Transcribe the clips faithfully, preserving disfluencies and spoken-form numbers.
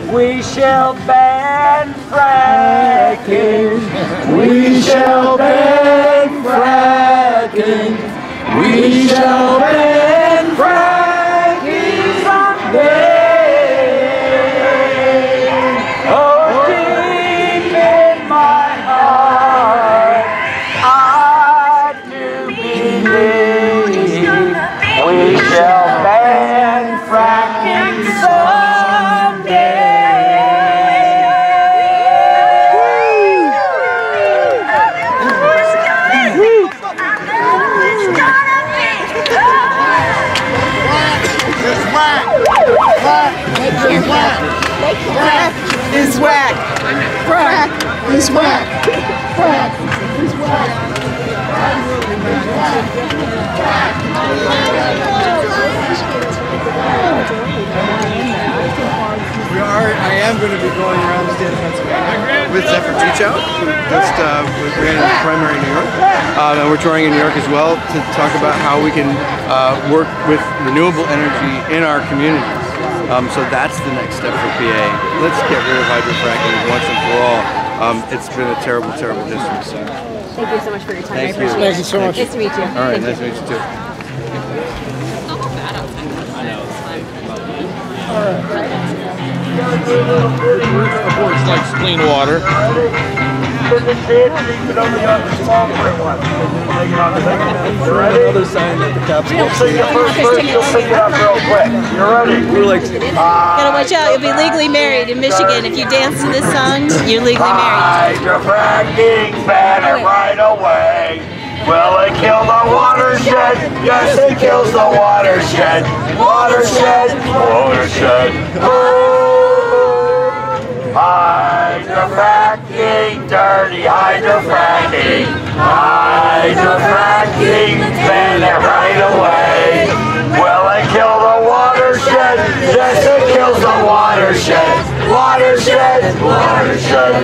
We shall ban fracking. We shall ban fracking. We shall ban fracking someday. Oh, deep in my heart, I do believe we shall ban fracking someday. Frack is whack. Frack is whack. Frack is whack. We are. I am going to be going around the state of Pennsylvania with Zephyr Teach Out. Just uh, we ran in primary New York, um, and we're touring in New York as well to talk about how we can uh, work with renewable energy in our communities. Um, so that's the next step for P A. Let's get rid of hydrofracking once and for all. Um, it's been a terrible, terrible history. So. Thank you so much for your time. Thank I appreciate you. it. Thank you so much. Nice to meet you. All right, nice to meet you too. Horse likes clean water. Another sign that the cops You'll see it first, first, you'll pick it up real quick. You ready? We're like, Gotta watch out, you'll be legally married in Michigan. If you dance to this song, you're legally married. Hydrofracking, ban it right away. Will it kill the watershed? Yes, it kills the watershed. Watershed, watershed. Oh, hydrofracking, dirty hydrofracking. Hydrofracking, ban it right away. Will it kill the watershed? Yes, it kills the watershed. Watershed, watershed.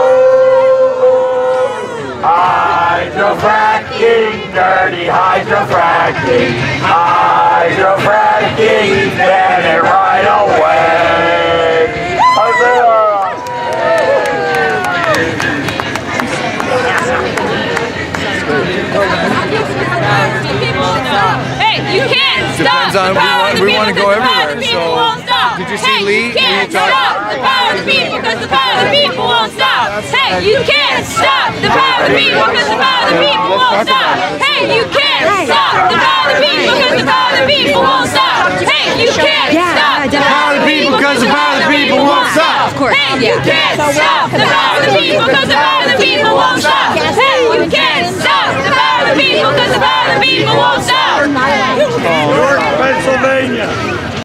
Oh, hydrofracking, dirty hydrofracking. Hydrofracking, ban it right away. Hey, you can't stop depends on, the power of the we people want to go because the power of everywhere, the people so won't stop. did you see Hey, Lee? you can't Lee talk- stop the power of the people because the power of the people won't stop. Hey, you can't stop the power of the people because the power of the people won't stop. Hey, you can't stop the power of the people because the power of the people won't stop. Hey, you can't stop the power of the people because the power of the people won't stop. Of course, hey, you can't stop the power of the people because the power of the people won't stop. Hey, you can't stop the power of the people because the power of the people won't stop. York, Pennsylvania.